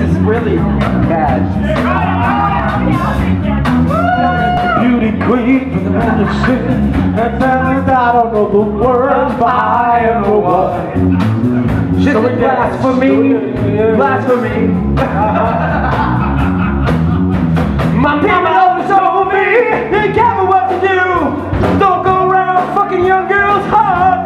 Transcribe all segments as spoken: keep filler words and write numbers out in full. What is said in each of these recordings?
is really bad. Beauty queen from the land of sin, and then I don't know the words, but I am the one. Shit, blasphemy, blasphemy. My people always told me, they careful what to do. Don't go around fucking young girls' hearts.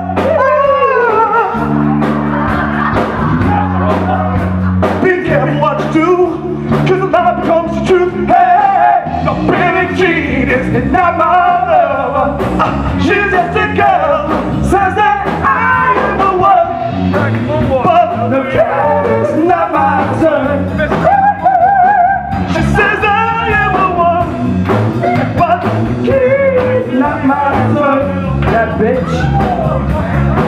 Be careful what you do, cause the lie becomes the truth. Hey, no Billie Jean is not my love. Uh, she's just a girl, says that I am the one. But the cat is not my son. She says I am the one, but the kid is not my son. That bitch.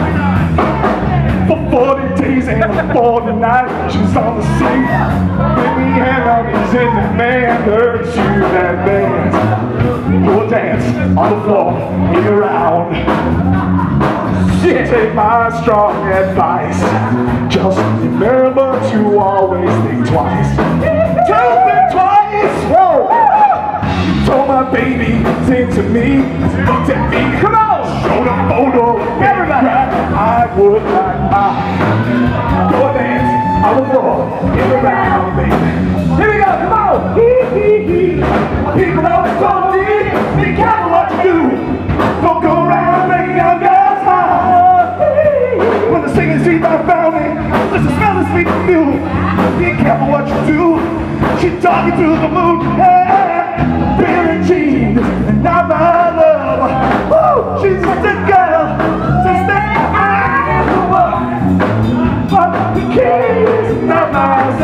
For forty days and forty nights, she's on the scene. Baby, hand on his in the man, hurt you that dance. Go dance on the floor, hang around. Shit. Take my strong advice. Just remember to always think twice. Just think twice. Whoa. Told my baby, sing to me, looked at me, come on, showed a photo, everybody, I would like my, go dance on the floor, get around, baby. Here we go, come on, hee hee hee. People always told me, be careful what you do, don't go around making young girls high. When the singing street I found me, just the smell of sweet perfume, be careful what you do, she talking to the moon, hey. Billie Jean, not my love. Woo, she's just a girl, says that I am the one. But the kid is not my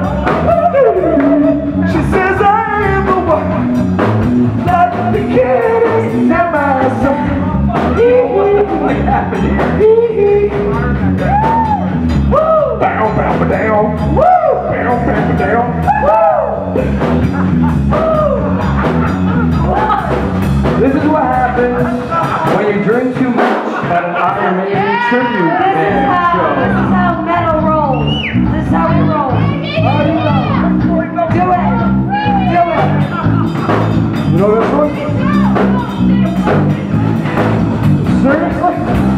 son. She says I am the one. But the kid is not my son. What happened here? Woo! Down, down, down. Woo! Down, down, down. Woo! This is what happens when you drink too much at an Iron Maiden tribute This is band how, show. this is how metal rolls. This is how we roll. Oh, you go. Do it. Do it. You know this one? Seriously?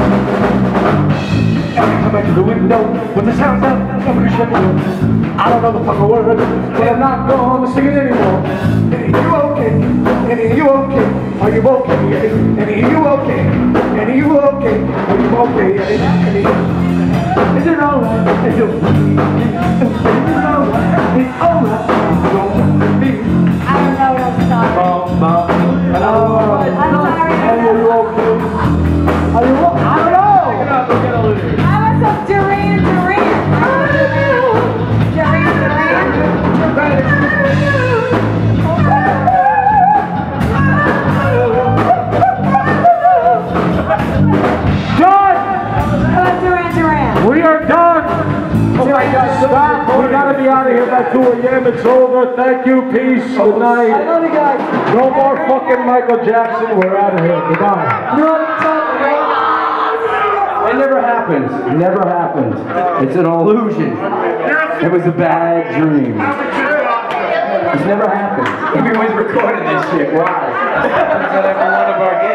Come back to the window with the sound up. Nobody shut the door. I don't know the fucking word, but I'm not going to sing it anymore. And are you okay? And are you okay? Are you okay? And are you okay? And are you okay? Are you okay? And are you... Is it alright? Is it... Is it alright? It's alright. Don't be... I don't know what I'm talking about. Mom, Mom. I'm sorry. Are you okay? Are you okay? I don't know. Pick it up, we'll get a loser. How about some Duran Duran? Duran Duran. Done! How about Duran Duran? We are done! Oh my God, stop! We gotta be out of here by two a m It's over. Thank you, peace, good night. I love you guys. No more fucking Michael Jackson. We're out of here. Goodbye. It never happens. It never happens. It's an illusion. It was a bad dream. It's never happened. Everyone's recording this shit. Why? Because every one of our